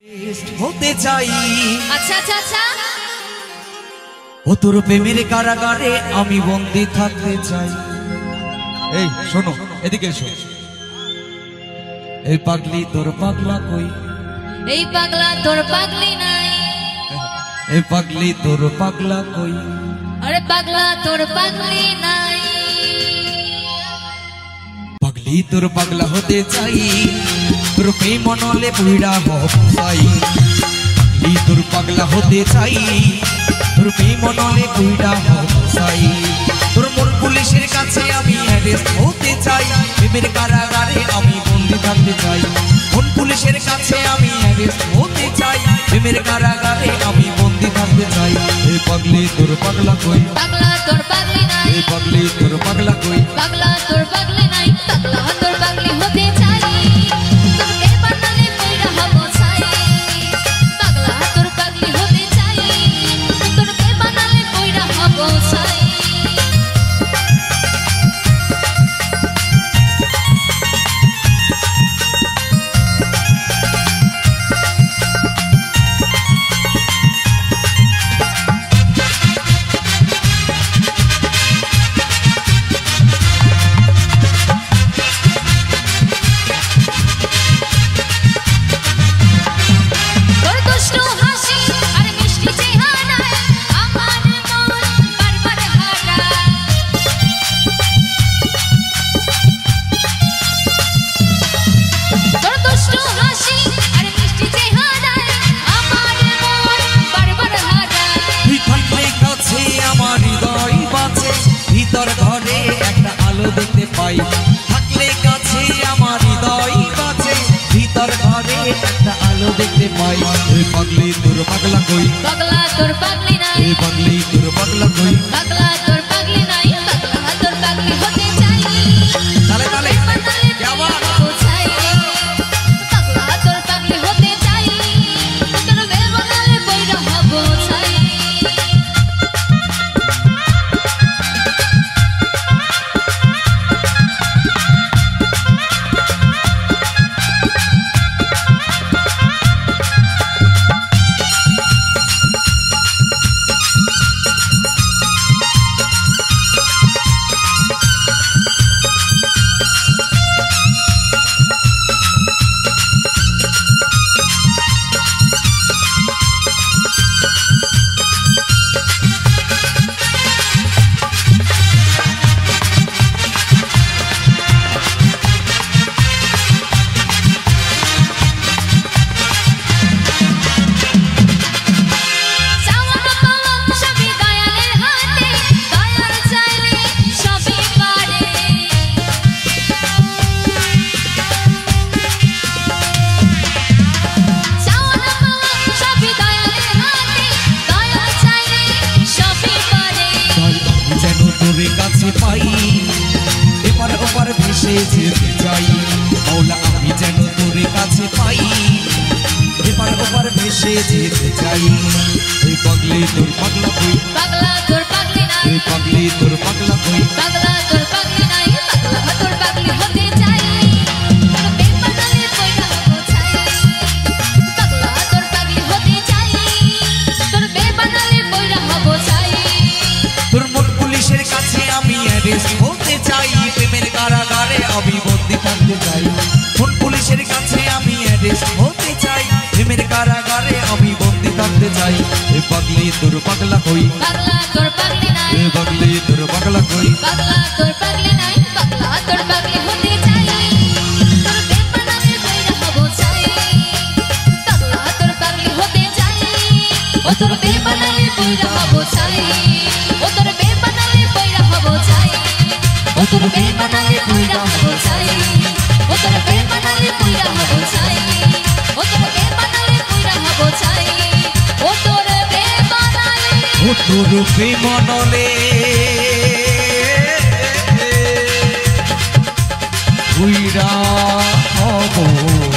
होते चाहिए अच्छा अच्छा अच्छा ও তোর প্রেমের কারাগারে আমি বন্দী থাকতে চাই। এই শোনো এদিকে এসো। এই পাগলি তোর পাগলা কই, এই পাগলা তোর পাগলি নাই, এই পাগলি তোর পাগলা কই, আরে পাগলা তোর পাগলি নাই। পাগলি তোর পাগলা হতে চাই, তোর প্রেম মনলে পুইড়া হই। পাগলি তোর পাগলা হতে চাই, তোর প্রেম মনলে পুইড়া হই। তোর মোর পুলিশের কাছে আমি অ্যারেস্ট হতে চাই, প্রেমের কারাগারে আমি বন্দী থাকতে চাই। কোন পুলিশের কাছে আমি অ্যারেস্ট হতে চাই, প্রেমের কারাগারে আমি বন্দী থাকতে চাই। এই পাগলি তোর পাগলা কই, পাগলা তোর পাগলি নাই, এই পাগলি তোর পাগলা কই, পাগলা তোর পাগলি নাই। পাগলা তোর পাগলি হতে চাই, তোকে বানালে কইরা হব ছাই। পাগলা তোর পাগলি হতে চাই, তোকে বানালে কইরা হব ছাই। ভিতর ঘরে একটা আলো দেখতে পাই, থাকলে কাছে আমার হৃদয় বাজে। ভিতর ঘরে একটা আলো দেখতে পাই। এই পাগলি তোর পাগলা কই, পাগলা তোর পাগলি নাই, এই পাগলি তোর পাগলা কই, পাগলা তোর পাগলি নাই। পাগলা তোর পাগলি হতে চাই, তালে তালে কেমন ছাই। পাগলা তোর পাগলি হতে চাই, তোর বেল বানালে কইরা হব ছাই। পাই এবার ওপার ভেসে যেতে চাই। মৌলা আমি যেন তোর কাছে পাই, এবার ওপার ভেসে যেতে চাই। এই পাগলি তোর পাগলা কই, পাগলা তোর পাগলি নাই, এই পাগলি তোর পাগলা কই, পাগলা তোর পাগলি নাই। পাগলা তোর পাগলি হতে চাই, তোর বেল বানালে কইরা হব ছাই। পাগলা তোর পাগলি হতে চাই, তোর বেল বানালে কইরা হব ছাই। তোর মোর পুলিশের কাছে আমি অ্যারেস্ট হতে চাই, প্রেমের কারাগারে আমি বন্দী থাকতে চাই। কোন পুলিশের কাছে আমি অ্যারেস্ট হতে চাই, প্রেমের কারাগারে আমি বন্দী থাকতে চাই। এই পাগলি তোর পাগলা কই, পাগলা তোর পাগলি নাই, এই পাগলি তোর পাগলা কই, পাগলা তোর পাগলি নাই। পাগলা তোর পাগলি হতে চাই, তোর বেল বানালে কইরা হব ছাই। পাগলা তোর পাগলি হতে চাই, ও তোর বেল বানালে কইরা হব ছাই। ও তোর বেল বানালে কইরা হব ছাই, ও তোর বেল বানালে কইরা হব ছাই। ও তোর বেল বানালে কইরা হব ছাই, ও তোর বেল বানালে কইরা হব ছাই। ও তোর বেল বানালে, ও তোর প্রেম মনলে পুইড়া হব